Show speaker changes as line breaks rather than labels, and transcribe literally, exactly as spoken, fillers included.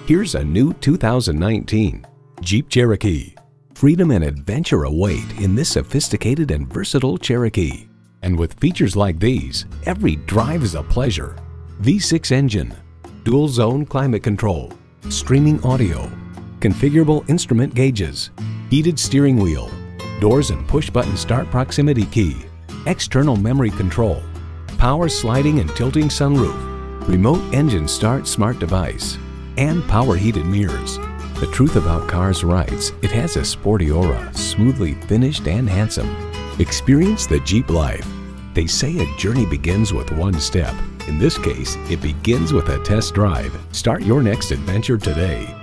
Here's a new two thousand nineteen Jeep Cherokee. Freedom and adventure await in this sophisticated and versatile Cherokee. And with features like these, every drive is a pleasure. V six engine, dual zone climate control, streaming audio, configurable instrument gauges, heated steering wheel, doors and push-button start proximity key, external memory control, power sliding and tilting sunroof, remote engine start smart device, and power heated mirrors. The truth about cars writes, it has a sporty aura, smoothly finished and handsome. Experience the Jeep life. They say a journey begins with one step. In this case, it begins with a test drive. Start your next adventure today.